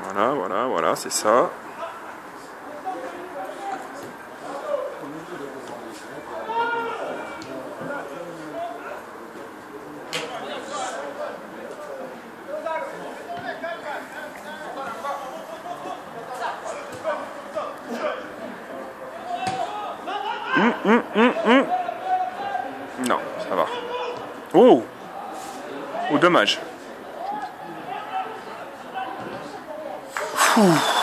Voilà, c'est ça. Non, ça va. Oh! Oh, dommage. Ouh.